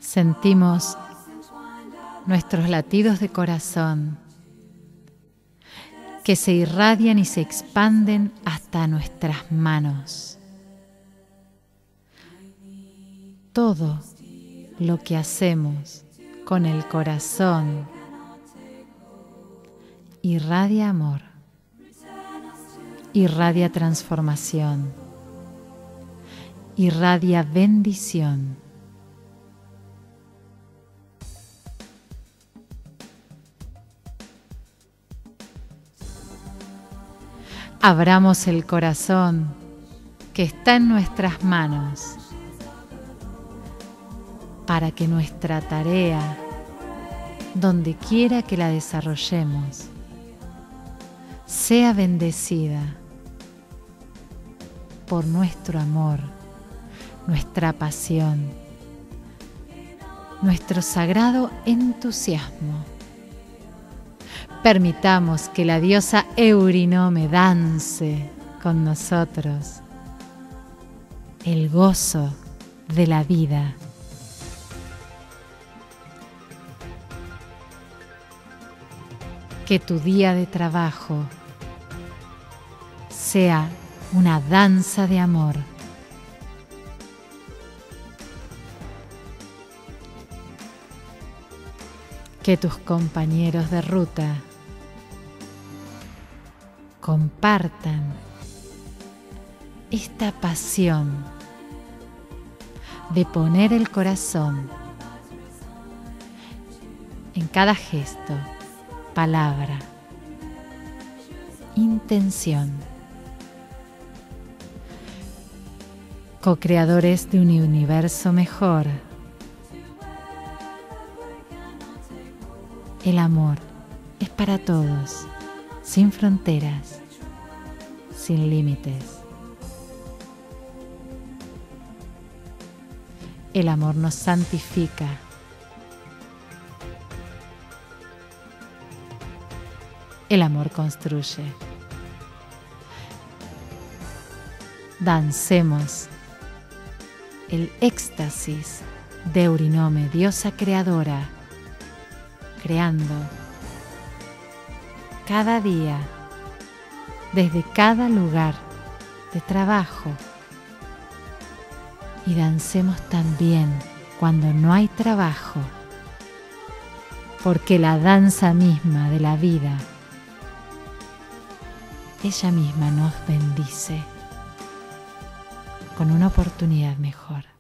Sentimos nuestros latidos de corazón que se irradian y se expanden hasta nuestras manos. Todo lo que hacemos con el corazón irradia amor, irradia transformación, irradia bendición. Abramos el corazón que está en nuestras manos para que nuestra tarea, donde quiera que la desarrollemos, sea bendecida por nuestro amor, nuestra pasión, nuestro sagrado entusiasmo. Permitamos que la diosa Eurynome dance con nosotros el gozo de la vida. Que tu día de trabajo sea una danza de amor. Que tus compañeros de ruta compartan esta pasión de poner el corazón en cada gesto, palabra, intención. Co-creadores de un universo mejor. El amor es para todos, sin fronteras, sin límites. El amor nos santifica. El amor construye. Dancemos el éxtasis de Eurynome, diosa creadora, creando cada día, desde cada lugar de trabajo. Y dancemos también cuando no hay trabajo, porque la danza misma de la vida, ella misma nos bendice con una oportunidad mejor.